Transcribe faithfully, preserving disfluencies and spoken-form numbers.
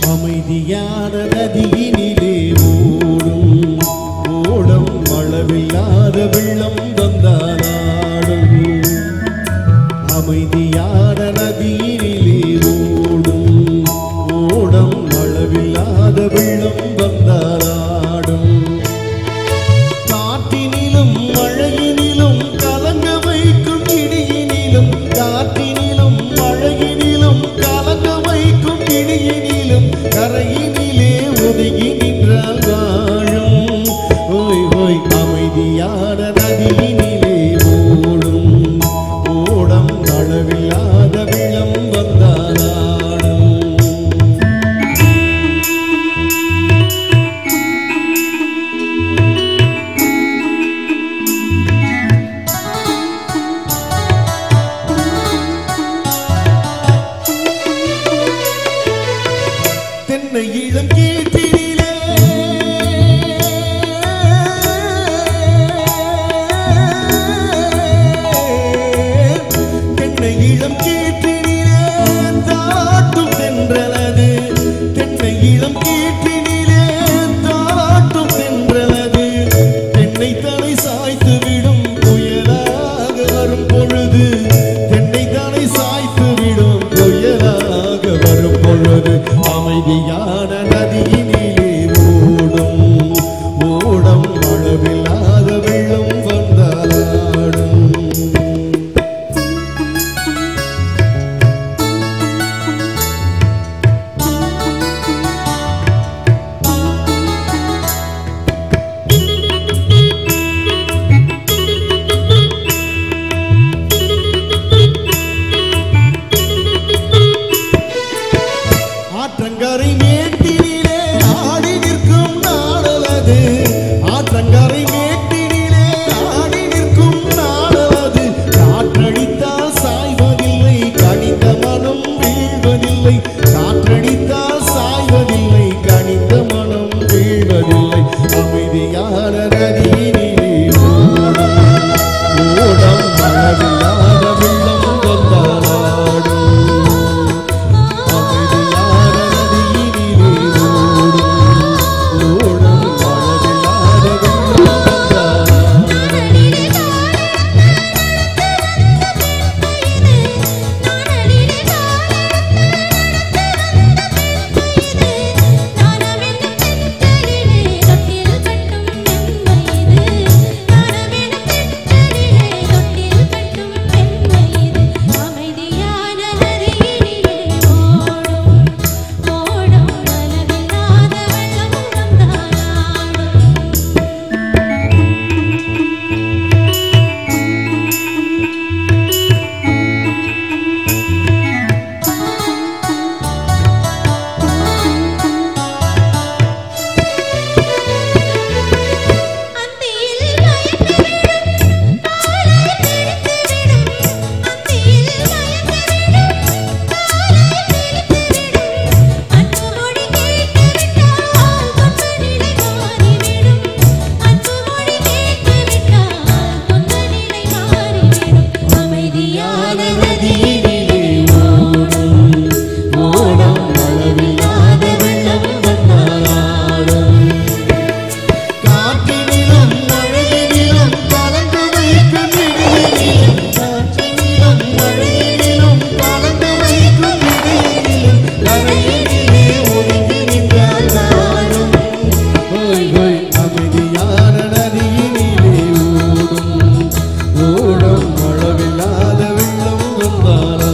அமைதியான நதியினிலே ஓடும் ஓடம் அளவில்லாத வெள்ளம் வந்தாடும். அமைதியான நதியினிலே ஓடும் ஓடம் அளவில்லாத வெள்ளம் வந்தாடும். காற்றினிலும் மழையினிலும் கலங்க வைக்கும் இடியினிலும் காற்றினிலும் மழையினிலும் கலங்க வைக்கும் இடியினிலும் கரையினிலே ஒதுங்கி நின்றால் வாழும். ஓய் ஓய் அமைதியான நதியினிலே ஓடும் ஓடம் அளவில்லாத வெள்ளம் வந்தாடும். தென்னை இளம் கீற்றினிலே தென்னை இளம் கீற்றினிலே தாட்டும் தென்றலது. தென்னை இளம் கீற்றினிலே தாட்டும் தென்றலது. தென்னை தலை சாய்த்து விடும் புயலாக வரும் பொழுது தென்னை தலை சாய்த்து விடும் புயலாக வரும் பொழுது அமைதியான நதியினிலே ஓடும் ஓடம் அளவில்லாத வெள்ளம் வந்தாடும். ஆற்றங்கரை மேட்டினிலே ஆடி நிற்கும் நாடலது. ஆற்றங்கரை மேட்டினிலே ஆடி நிற்கும் நாடலது. காற்றடித்தால் சாய்வதில்லை கனிந்த மனம் வீழ்வதில்லை. காற்றடித்தால் சாய்வதில்லை கனிந்த மனம் வீழ்வதில்லை. அமைதியான நதியினிலே ஓடும் ஓடம் அளவில்லாத வெள்ளம் வந்தாடும். அளவில்லாத வெள்ளம் வந்தாடும்.